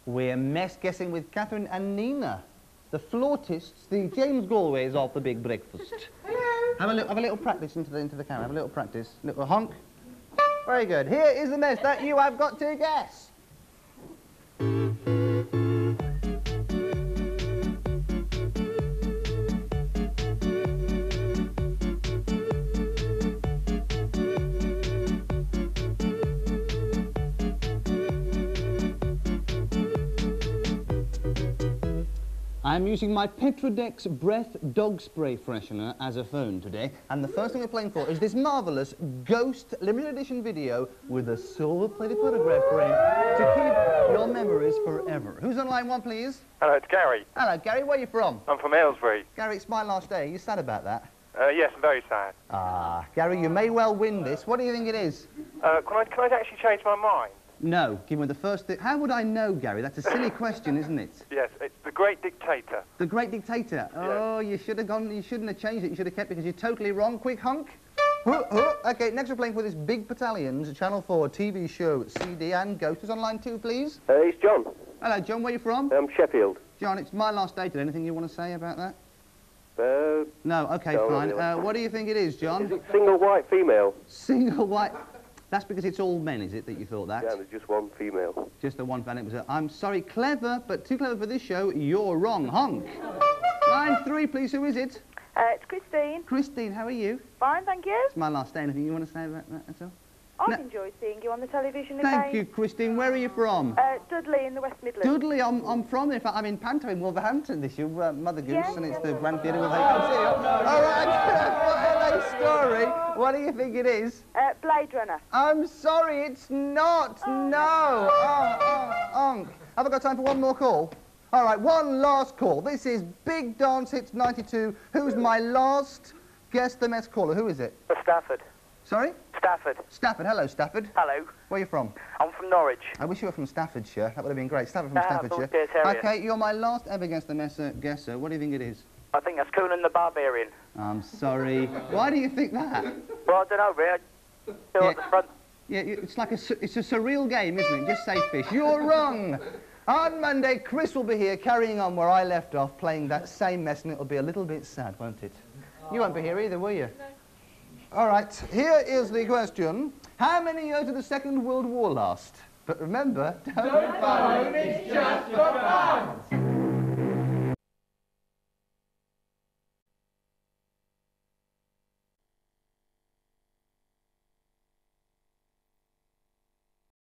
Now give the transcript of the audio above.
We're mess guessing with Catherine and Nina, the flautists, the James Galways of the Big Breakfast. Hello. Have a little practice into the camera. Have a little practice. Little honk. Very good. Here is the mess that you have got to guess. I'm using my Petrodex Breath Dog Spray Freshener as a phone today, and the first thing we're playing for is this marvellous Ghost limited edition video with a silver-plated photograph frame to keep your memories forever. Who's on line one, please? Hello, it's Gary. Hello, Gary. Where are you from? I'm from Aylesbury. Gary, it's my last day. Are you sad about that? Yes, I'm very sad. Ah, Gary, you may well win this. What do you think it is? Can I actually change my mind? No. Give me the first thing. How would I know, Gary? That's a silly question, isn't it? Yes, it's The Great Dictator. The Great Dictator. Oh, you should have gone. You shouldn't have changed it. You should have kept it because you're totally wrong. Quick honk. Okay, next we're playing for this Big Battalions Channel 4 TV show, CD and Ghost. Who's on line 2, please? It's John. Hello, John. Where are you from? Sheffield. John, it's my last day today. Anything you want to say about that? No. Okay, no, fine. Really. What do you think it is, John? Is it single white female? Single white. That's because it's all men, is it, that you thought that? Yeah, there's just one female. Just the one fan. It was I'm sorry, clever, but too clever for this show. You're wrong. Honk. Line 3, please. Who is it? It's Christine. Christine, how are you? Fine, thank you. It's my last day. Anything you want to say about that at all? I've enjoyed seeing you on the television again. Thank you, Christine. Where are you from? Dudley in the West Midlands. Dudley, I'm from there. In fact, I'm in Panto in Wolverhampton this year, Mother Goose, and it's the Grand Theatre with Hayden. All right, LA story. What do you think it is? Blade Runner. I'm sorry, it's not. No. Have I got time for one more call? All right, one last call. This is Big Dance Hits 92. Who's my last Guess the Mess caller? Who is it? Stafford. Sorry? Stafford. Stafford. Hello, Stafford. Hello. Where are you from? I'm from Norwich. I wish you were from Staffordshire. That would have been great. Stafford from Staffordshire. Terrier. Okay, you're my last ever Guess the Mess guesser. What do you think it is? I think that's Conan the Barbarian. I'm sorry. Why do you think that? Well, I don't know, really. Still at the front. Yeah, it's like it's a surreal game, isn't it? Just say fish. You're wrong. On Monday, Chris will be here carrying on where I left off, playing that same mess, and it'll be a little bit sad, won't it? You won't be here either, will you? No. All right, here is the question. How many years did the Second World War last? But remember, don't phone, it's just for fun.